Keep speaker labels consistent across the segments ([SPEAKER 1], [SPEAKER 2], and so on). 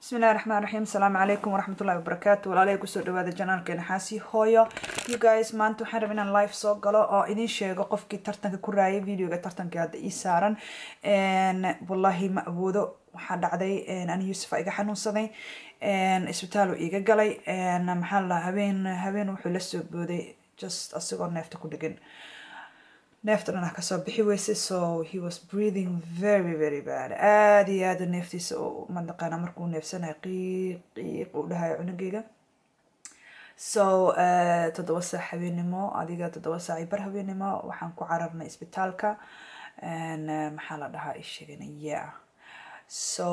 [SPEAKER 1] بسم الله الرحمن الرحيم. السلام عليكم ورحمة الله وبركاته. وعليكم كسر هذا الجنال كان حاسي هويا. You guys ما أنتم حربنا اللايف صوت قلا إذن شيء قف كي ترتن كراي فيديو ترتن كهذا إيسارا إن والله مقبوضه وحد عدي إن أنا يوسف إيجا حنون صدي إن اسبتالو إيجا قلي إن محلا هبين وحلسوا بودي just أصغر نفط كل جن neftana kasoo bixi weysay, so he was breathing very bad. aad iyo aad neeftiisa oo mandaqana markuu neefsanayo qiiq uu dhahay cunugeyga. so 7 saac habeenimo, adiga 7 saac bar habeenimo waxaan ku cararnay isbitaalka maxaa la dhahaa isheeganaya. so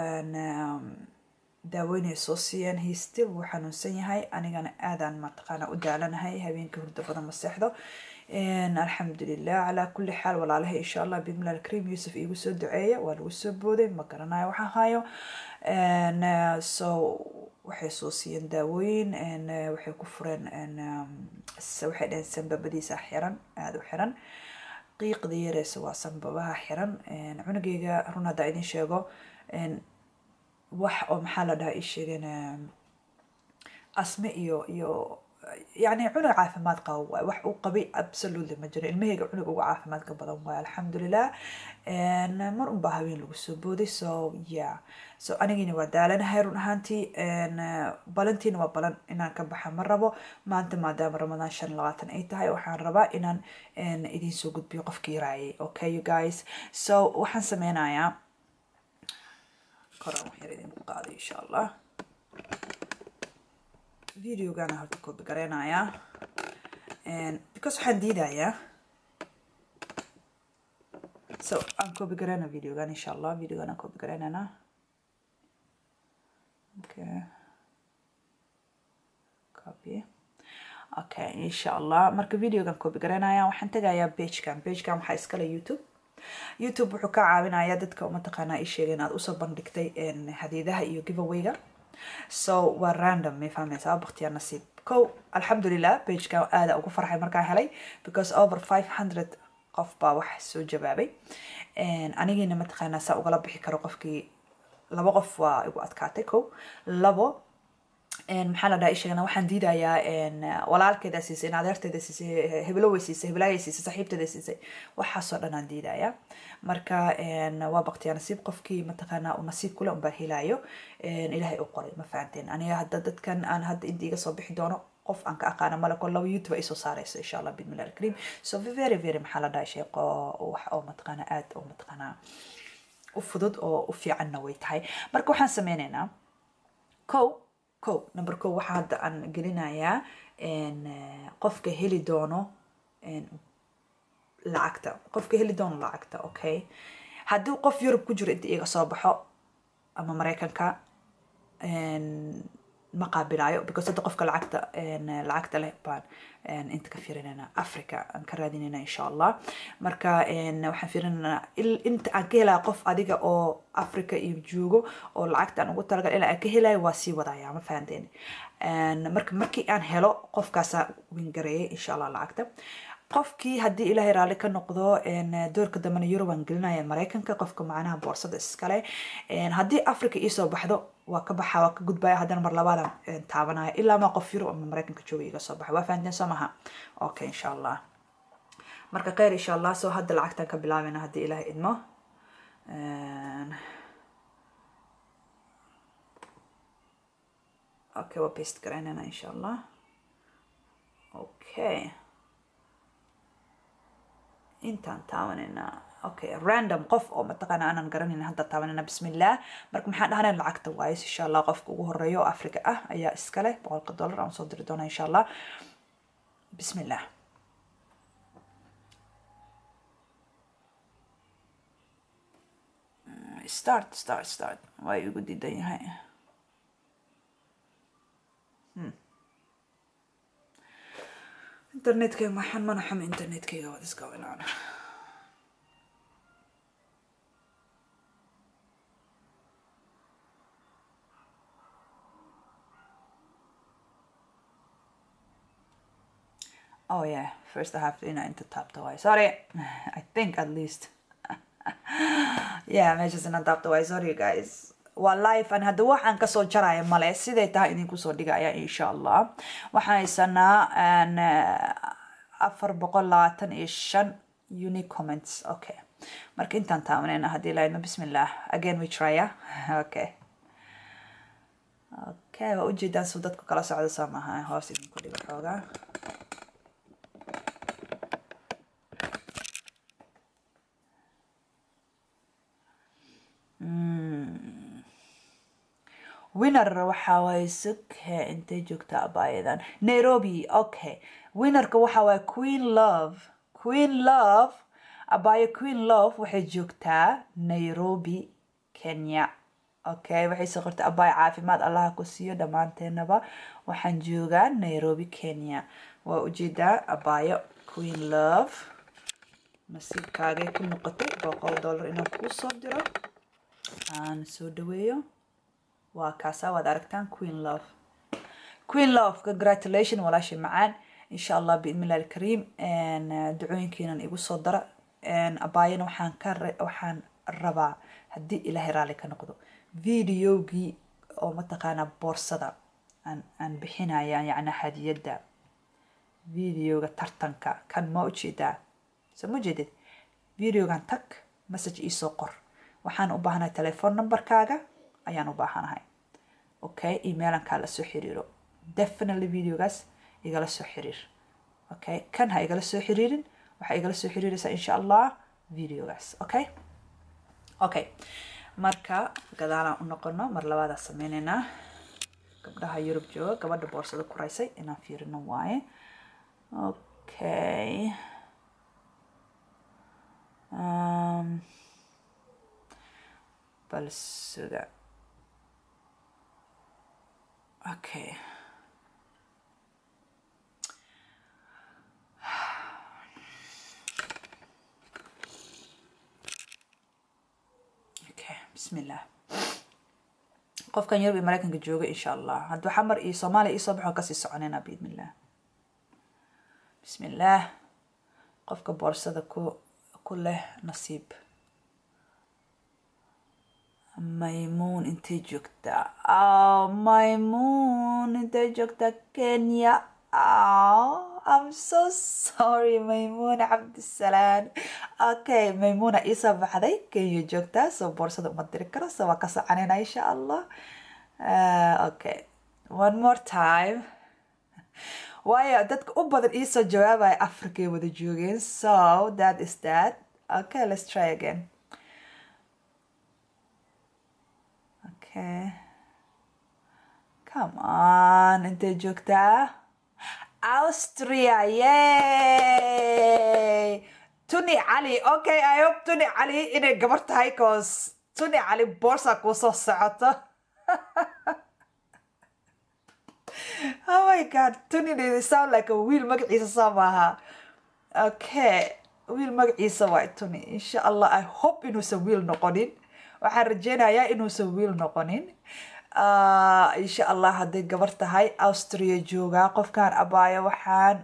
[SPEAKER 1] daaweynay soo siiyeen. he still wuu xanuunsan yahay, anigana aadaan mataqaana u daalanahay, habeenkii hurdo badan ma seexdo. الحمد لله على كل حال. والله إن شاء الله بإذن الله الكريم يوسف يوسف دعية والوسف بودي ما قرنا وحهايو so وحسوسي داوين وحي كفرن وحي الإنسان بدي ساحرا هذا حرا قيق دير سوا سنبها حرا عنقيقة رونا دايدين شيغو وح محل ده إيش أسماء يو يعني عنق عافمات قوي وح وقبي absolutely ما جري المهيج عنق وعافمات قبضهم الحمد لله إن مر بهاوين لو سبودي. so yeah so أنا جيني ودالنا هيرون هانتي إن بلنتين وبلن إن كبح مربو ما أنت ما دام رمضان شن لغاتن أي تهاي وحن ربا إن إدين سوق بيوقف كيراي. okay you guys. so وحن سمينا يا كرام يريدين قاضي إن شاء الله. فيديو كان هرت كوبي قرينايا and because حديدايا so أنا كوبي قرينا فيديو كان إن شاء الله. فيديو كان كوبي قرينا أنا okay copy okay إن شاء الله. مركب فيديو كان كوبي قرينايا وحنتجايا بيج كان حيسكله يوتيوب wuxuu ka caawinayaa dadka uma taqaanaa isheen inaad u soo bandhigtay hadiidaha iyo giveaway-ga. so waa random ma fahmaysaa waqtiga nasiib kow. alxamdulillah page-ka aad ugu farxay markaan helay because over 500 qof baa wax soo jawaabay. anigina ma taqaanaa saa ugala bixi karo qofkii 2 qof waa igu adkaatay. kow 2 maxaa la dhahaa ishagana waxaan diidayaa walaalkeeda siisay, adeerteeda siisay, heblo way siisay, heblaayay siisay, saaxiibteeda siisay, waxaasoo dhan aan diidayaa. marka waa baqtiya nasiib qofkii mataqaanaa uu nasiib kule un baa helaayo ilaahay u qoray. ma fahanteen aniga hadda dadkan aan hadda inta iga soo bixi doono qof aan ka aqaana male ko 2 youtube ay soo saarayso insha Allah bidmillah alkarim. so very maxaa la dhahaa sheeqo wax oo mataqaanaa aad oo mataqaanaa u fudud oo u fiicanna way tahay. marka waxaan sameynaynaa number 1 waxa hadda aan gelinayaa qofka heli doono lacagta okay. haddii qof Europe ku jiro inta iga soo baxo ama Mareykanka ma qaabilayo because hadda qofka lacagta leh baan inta ka fiirinayna Africa aan ka raadinayna insha Allah. marka waxaan fiirinayna inta aan ka helaa qof adiga oo Africa iyo joogo oo lacagta aan ugu talagal in aan ka helayo waa sii wadaya. ma fahanteen markii aan helo qofkaas win gareeyay insha Allah lacagta. qofkii haddii ilaahay raali ka noqdo doorka dambana Europe aan gelinaya Mareykanka qofka macnaha boorsada iskale. haddii Africa ii soo baxdo waa ka baxa waa ka gudbaya haddana mar labaad aan taabanaya ilaa ma qof Europe ama Mareykanka jooga iga soo baxa. waa fahanteen soo maha okay insha Allah. marka khayr insha Allah. soo hadda lacagtan ka bilaabina haddii ilaahay idmo. okay waa paste gareynana insha Allah. okay intaan taabanayna okay random qof oo mataqaana aanan garanayna hadda taabanayna bismillah. marka maxaan dhahanaa lacagta waaye insha Allah qofka ugu horeeyo oo Afrika ah ayaa iskale $100 aan soo diri doonaa insha Allah. bismillah. start way ugu diidan yahay. internetkayga maxaan mana xum internetkayga what is going on. oh yeah first I have to enter tap the way. sorry I think at least yeah measures in tap the way. sorry guys waa live an hadda waxaan kasoo jaraya male siday tahay idinku soo dhigaya insha allah waxaan haysanaa 425 unique comments okay marka intaan taabanayna haddii lahaydna bismillah again we try okay waa ujeedaan soo dadku kala socdo soo maaha hoos idinku dhigo xoogaa winner waxa waaye sughe intay joogtaa abaayadan Nairobi okay winnerka waxa waaye Queen Love abaya Queen Love waxay joogtaa Nairobi Kenya okay waxay soo qortay abaya caafimaad Allah ku siiyo dhamaanteenaba waxaan joogaa Nairobi Kenya waa ujeedaa abaya Queen Love nasiibkaaga ku noqotay $100 inaan ku soo diro aan soo dhaweeyo waa kaasa waad aragtaan Queen Love congratulations walaashi macaan insha Allah biidmillahi alkariim ducooyinkiinan igu soo dara abaayana waxaan rabaa haddii ilaahay raali ka noqdo videogii oo mataqaanaa boorsada aan bixinaya yacni hadiyadda videoga tartanka kan ma ujeedaa soo ma jeedid videogan tag message iisoo qor waxaan u baahanahay telephone numberkaaga ayaan u baahanahay okay emailan kaa la soo xiriiro definitely videogaas igala soo xiriir okay kan ha igala soo xiriirin waxaa igala soo xiriiraysaa insha allah videogaas okay marka gadaalaan u noqono mar labaadaa sameynaynaa gabdhaha Yurub jooga gabadha boorsada ku raysay inaan fiirino waaye okay bal suga okay bismillah qofkan Yurub iyo Mareykanka jooga insha Allah hadduu xamar iyo Soomaaliya iyo soo baxo ka sii soconayna biidmillah bismillah qofka boorsada ku leh nasiib Maymoon intay joogtaa Maymoon intay joogtaa Kenya I'm so sorry Maymoon Cabdisalaam okay Maymoona isa baxday Kenya joogtaa soo boorsada uma diri karo soo waa ka soconayna insha Allah okay one more time waayo dadka u badan iisoo jawaabaya Afrika ay wada joogeen so that is that okay let's try again okay come on intay joogtaa Austria yay Tuni Ali okay I hope Tuni Ali inay gabar tahay cause Tuni Ali boorsa ku soo socoto oh my god Tuni they sound like a wheel magaciisa samaha okay wheel magaciisa waa Tuni insha Allah I hope inuusan wheel noqonin waxaan rajeynayaa inuusan wheel noqonin insha Allah hadday gabar tahay Austria jooga qofkan abaya waxaan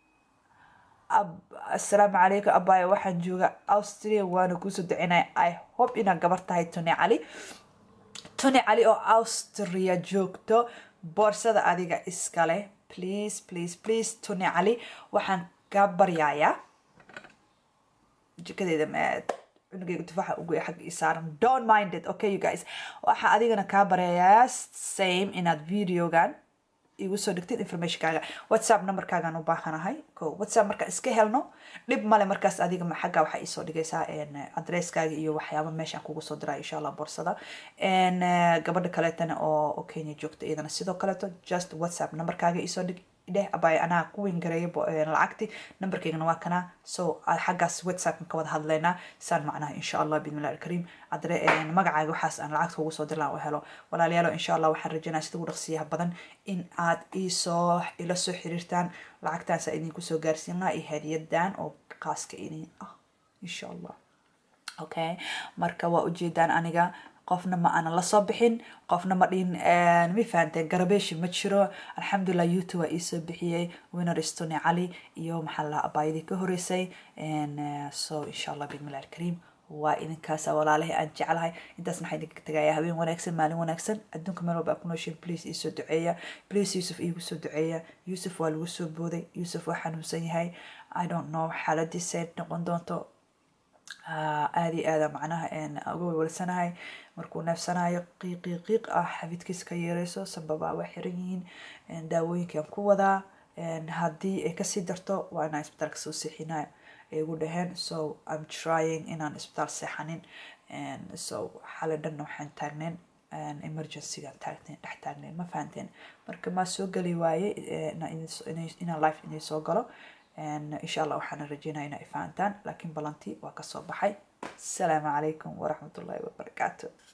[SPEAKER 1] assalaamu calaykum abaya waxaan jooga Austria waana ku soo ducinay I hope inaan gabar tahay Tuni Ali oo Austria joogto boorsada adiga iskale please Tuni Ali waxaan ka baryayaa jikadeeda maad unugayga tufaaxa ugu xag isaaran don't mind it okay you guys waxa adigana ka baryayaa same inaad videogan igu soo dhigtid informationkaaga WhatsApp numberkaagan u baahanahay WhatsApp marka iska helno dib male markaas adiga ma xagga waxa isoo dhigaysaa addresskaaga iyo waxyaabo meeshan kugu soo diray insha Allah boorsada gabadha kaleetana oo Kenya joogta iyadana sidoo kaleeto just WhatsApp numberkaaga isoo dhig ideh abay anaa ku wingareeyo lacagti numberkaygana waa kana so xaggaas WhatsApp ka wada hadlaynaa saan macnaha insha Allah bismillah alkarim magacaaga waxaas aan lacagta ugu soo dirlaan oo helo walaalayaal insha Allah waxaan rajaynayaa sida ugu dhaqsiyaha badan in aad ila soo xiriirtaan lacagtaas idinku soo gaarsiinaa iyo hadiyadan oo qaaska idin insha Allah okay marka waa ujeedaan aniga qofna ma ana la soo bixin qofna ma dhin mi fahanteen garabeeshi ma jiro alxamdulillah YouTube waa isoo bixiyay winner Tuni Ali iyo maxaa la abaayadii ka horeysay so insha Allah bismillah alkarim waa idinkaasa walaalahay aan jeclahay intaasna waxaa idinka tagayaa habeen wanaagsan maalin wanaagsan adduunka meel walba ku nooshiin please iisoo duceeya please Yusuf iigu soo duceeya Yusuf waa lagu soo booday Yusuf waa xanuunsan yahay I don't know xaaladiisa noqon doonto aad iyo aada macnaha uga walwalsanahay markuu neefsanayo qiiq xabidkiisa ka yeerayso sababa waa xiran yihiin daawooyinkaan ku wadaa haddii ay kasii darto waa inaan isbitaalka soo seexinayo ay ugu dhaheen so I'm trying inaan isbitaal seexanin so xalay dhanna waxaan taagneen emergencygaan dhex taagnayn ma fahanteen marka maa soo geli waaye inaan life inay soo galo insha allah waxaan rajeynaya inay fahantaan laakiin balantii waa kasoo baxay asalaamu calaykum waraxmatullaahi wabarakaatu